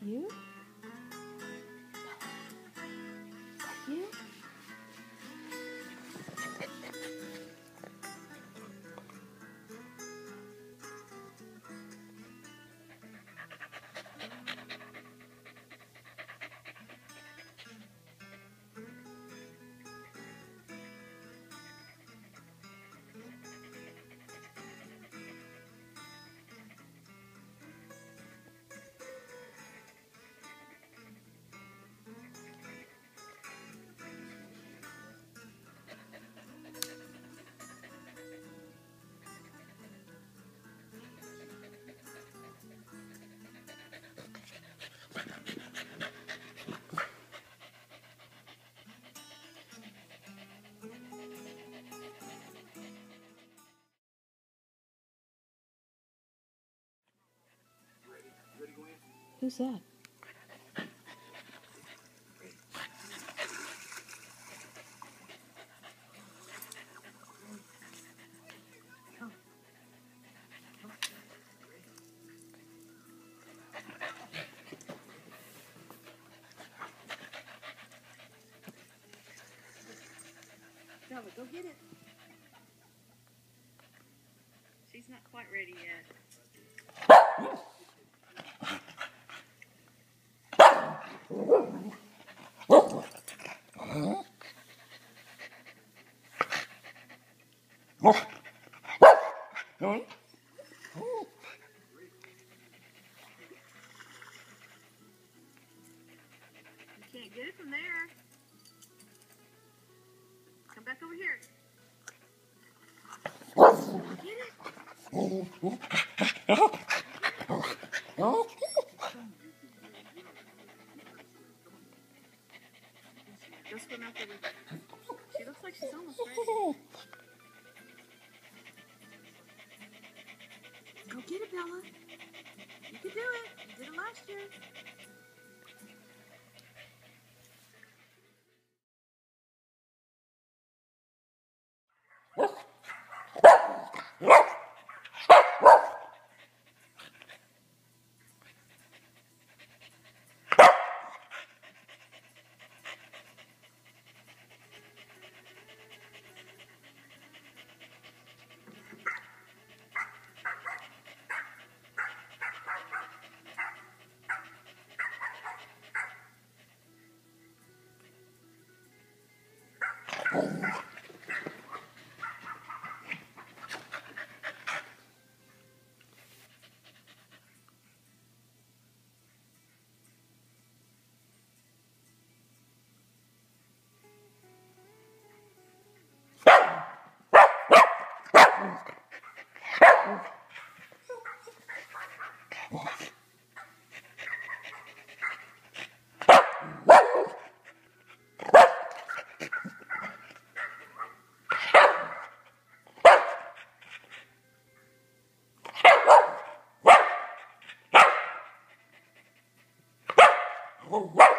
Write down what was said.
you? You? Who's that? Bella, go get it. She's not quite ready yet. You can't get it from there. Come back over here. Get it. Go swim out there with her. She looks like she's almost ready. Go get it, Bella. You can do it. You did it last year. Oh,